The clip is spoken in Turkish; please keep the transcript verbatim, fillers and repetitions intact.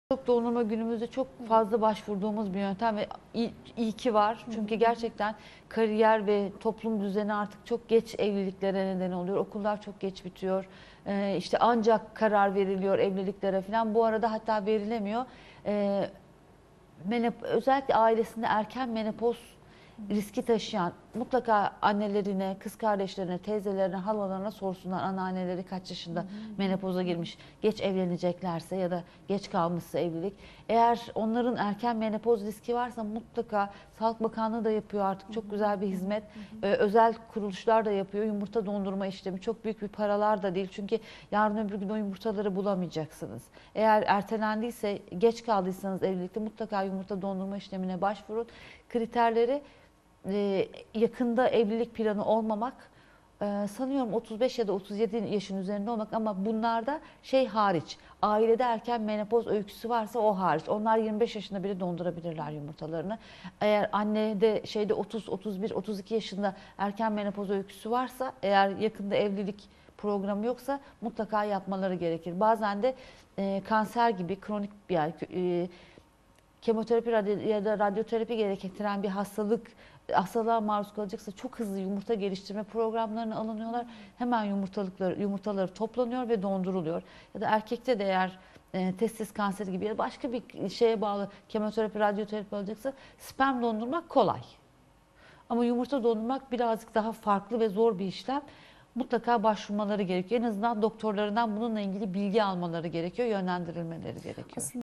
Çok dondurma günümüzde çok fazla başvurduğumuz bir yöntem ve iyi, iyi ki var. Çünkü gerçekten kariyer ve toplum düzeni artık çok geç evliliklere neden oluyor. Okullar çok geç bitiyor. Ee, işte ancak karar veriliyor evliliklere falan. Bu arada hatta verilemiyor. Ee, menop özellikle ailesinde erken menopoz riski taşıyan mutlaka annelerine, kız kardeşlerine, teyzelerine, halalarına sorsunlar anneanneleri kaç yaşında menopoza girmiş, geç evleneceklerse ya da geç kalmışsa evlilik. Eğer onların erken menopoz riski varsa mutlaka Sağlık Bakanlığı da yapıyor artık çok güzel bir hizmet. Ee, özel kuruluşlar da yapıyor. Yumurta dondurma işlemi çok büyük bir paralar da değil. Çünkü yarın öbür gün o yumurtaları bulamayacaksınız. Eğer ertelendiyse, geç kaldıysanız evlilikte mutlaka yumurta dondurma işlemine başvurun. Kriterleri e, yakında evlilik planı olmamak, e, sanıyorum otuz beş ya da otuz yedi yaşın üzerinde olmak ama bunlarda şey hariç, ailede erken menopoz öyküsü varsa o hariç. Onlar yirmi beş yaşında bile dondurabilirler yumurtalarını. Eğer annede şeyde otuz, otuz bir, otuz iki yaşında erken menopoz öyküsü varsa, eğer yakında evlilik programı yoksa mutlaka yapmaları gerekir. Bazen de e, kanser gibi kronik bir yani, e, kemoterapi ya da radyoterapi gerektiren bir hastalık hastalığa maruz kalacaksa çok hızlı yumurta geliştirme programlarına alınıyorlar. Hemen yumurtalıkları yumurtaları toplanıyor ve donduruluyor. Ya da erkekte de eğer e, testis kanseri gibi ya da başka bir şeye bağlı kemoterapi, radyoterapi alacaksa sperm dondurmak kolay. Ama yumurta dondurmak birazcık daha farklı ve zor bir işlem. Mutlaka başvurmaları gerekiyor. En azından doktorlarından bununla ilgili bilgi almaları gerekiyor, yönlendirilmeleri gerekiyor. Aslında